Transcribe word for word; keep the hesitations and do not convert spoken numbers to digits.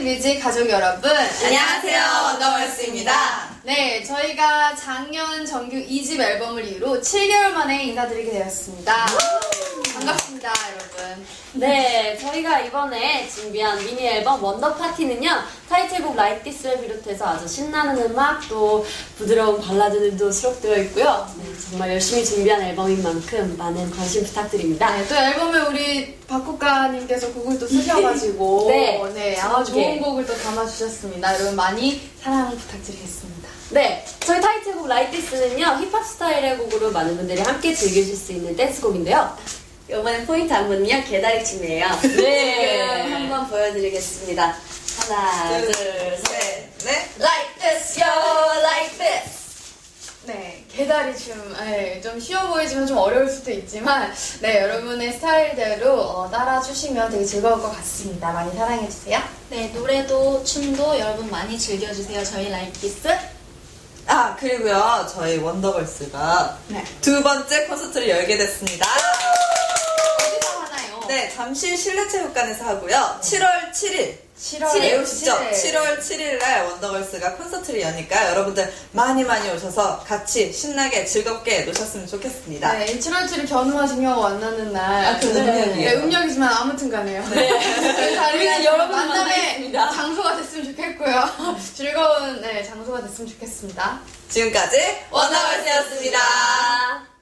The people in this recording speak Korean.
뮤직 가족 여러분, 안녕하세요. 원더걸스입니다. 네, 저희가 작년 정규 이 집 앨범을 이후로 칠 개월 만에 인사드리게 되었습니다. 반갑습니다, 여러분. 네, 저희가 이번에 준비한 미니 앨범 원더 파티는요, 타이틀곡 Like This를 비롯해서 아주 신나는 음악, 또 부드러운 발라드들도 수록되어 있고요. 네, 정말 열심히 준비한 앨범인 만큼 많은 관심 부탁드립니다. 네, 또 앨범에 우리 박국가님께서 곡을 또 쓰셔가지고 네, 네, 아마 좋은 네. 곡을 또 담아주셨습니다. 여러분 많이 사랑 부탁드리겠습니다. 네, 저희 타이틀곡 Like This는요, 힙합 스타일의 곡으로 많은 분들이 함께 즐기실 수 있는 댄스곡인데요. 이번엔 포인트 안무는요, 개다리춤이에요. 네. 지금 한번 보여드리겠습니다. 하나, 둘, 셋, 넷. Like this, yo, like this. 네, 개다리 춤, 네, 좀 쉬워 보이지만 좀 어려울 수도 있지만, 네, 여러분의 스타일대로 어, 따라주시면 되게 즐거울 것 같습니다. 많이 사랑해주세요. 네, 노래도 춤도 여러분 많이 즐겨주세요. 저희 Like This. 아, 그리고요, 저희 원더걸스가 네. 두 번째 콘서트를 열게 됐습니다. 어디서 하나요? 네, 잠실 실내체육관에서 하고요. 칠월 칠일. 칠월 외우시죠? 칠월 칠일날 원더걸스가 콘서트를 여니까 여러분들 많이 많이 오셔서 같이 신나게 즐겁게 노셨으면 좋겠습니다. 네, 칠월 칠일 견우와 만나는 날. 아, 그건 네, 음력이에요. 네, 음력이지만 아무튼 가네요. 네. 우리는 여러분 만남의 만나겠습니다. 장소가 됐으면 좋겠고요. 즐거운 네, 장소가 됐으면 좋겠습니다. 지금까지 원더걸스였습니다.